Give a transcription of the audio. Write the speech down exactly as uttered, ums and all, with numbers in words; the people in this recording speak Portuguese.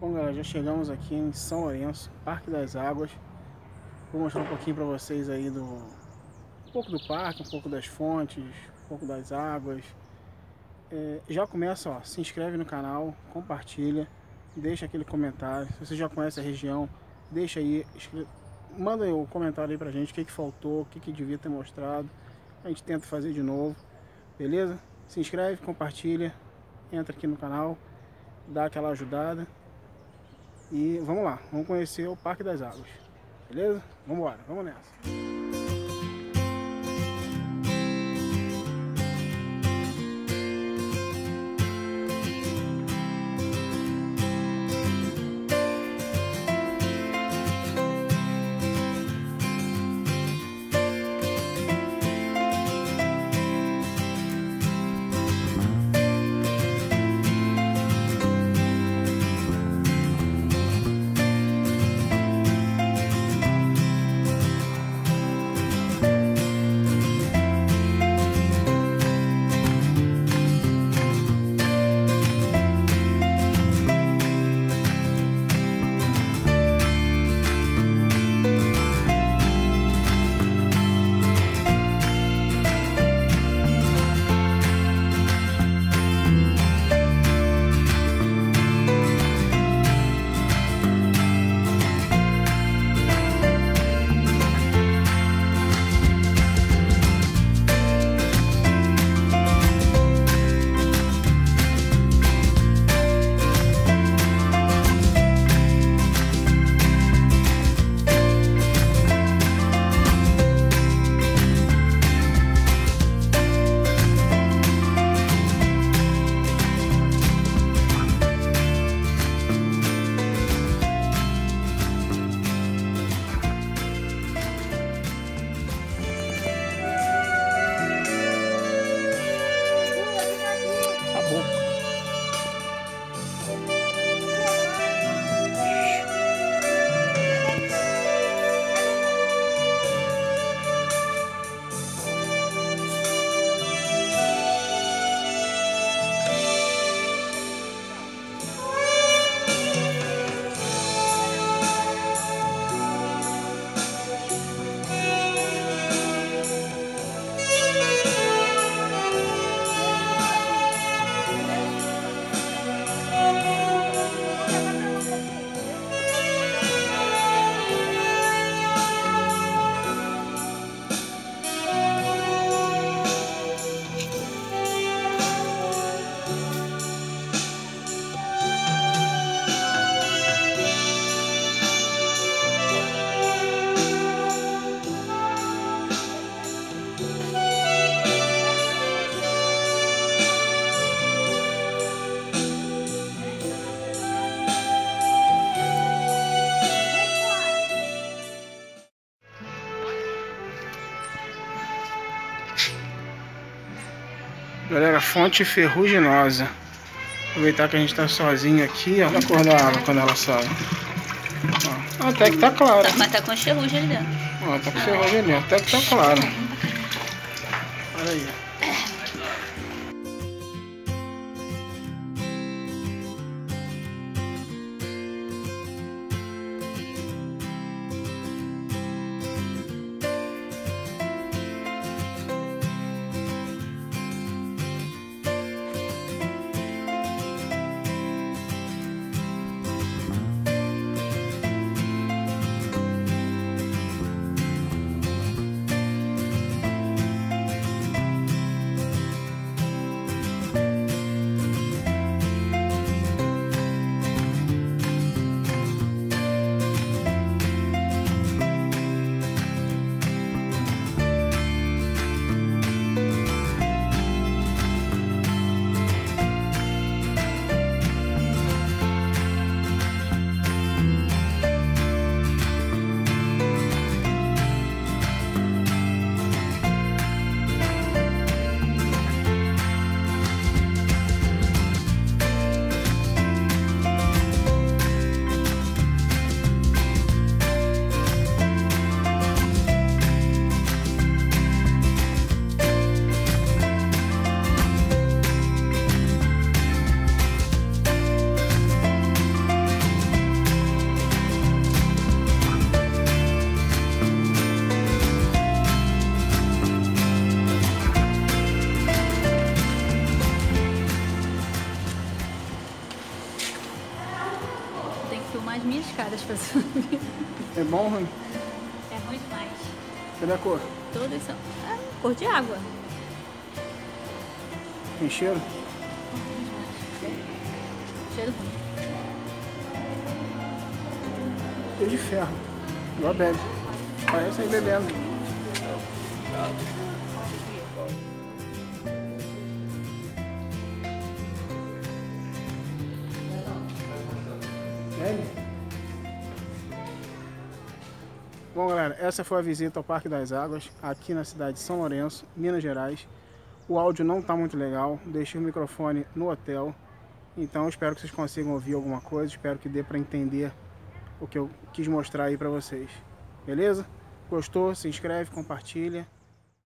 Bom, galera, já chegamos aqui em São Lourenço, Parque das Águas. Vou mostrar um pouquinho para vocês aí do um pouco do parque, um pouco das fontes, um pouco das águas. É, já começa, ó, se inscreve no canal, compartilha, deixa aquele comentário. Se você já conhece a região, deixa aí, escreve, manda aí o comentário aí pra gente, o que que faltou, o que que devia ter mostrado. A gente tenta fazer de novo, beleza? Se inscreve, compartilha, entra aqui no canal, dá aquela ajudada. E vamos lá, vamos conhecer o Parque das Águas, beleza? Vamos embora, vamos nessa. Galera, fonte ferruginosa. Aproveitar que a gente tá sozinho aqui, ó. Olha a cor da água quando ela sai. Ó, até que tá claro. Tá, mas tá com ferrugem ali dentro. Ó, tá com ferrugem ali, até que tá claro. Olha aí. filmar as minhas caras fazendo. É bom, ruim? É ruim demais. Cadê a cor? Todas são ah, cor de água. Tem cheiro? Cheiro ruim. Cheiro de ferro. Igual bebe. Parece aí bebendo. Bom, galera, essa foi a visita ao Parque das Águas, aqui na cidade de São Lourenço, Minas Gerais. O áudio não está muito legal, deixei o microfone no hotel, então espero que vocês consigam ouvir alguma coisa, espero que dê para entender o que eu quis mostrar aí para vocês. Beleza? Gostou? Se inscreve, compartilha.